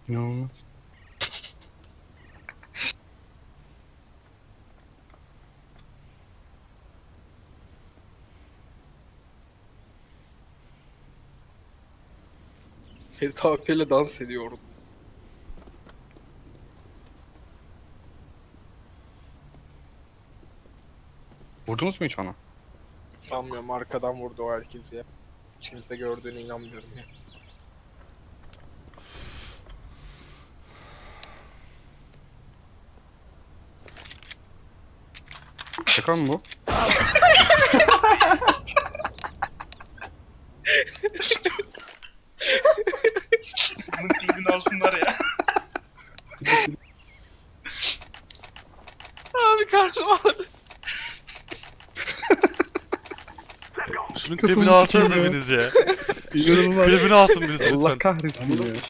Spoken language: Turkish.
İnanılmaz. Ferit abiyle dans ediyorum. Vurdunuz mu hiç ona? Sanmıyorum, arkadan vurdu o herkesi ya. Hiç kimse gördüğüne inanmıyorum ya. Şaka mı bu? Bunun klibini alsınlar ya. Abi karnım ağrıdı. Şunun Kafamı klibini alsanıza sikeyim ya. biriniz ya. İnanılmaz. Klibini alsın birisi Allah lütfen. kahretsin ya.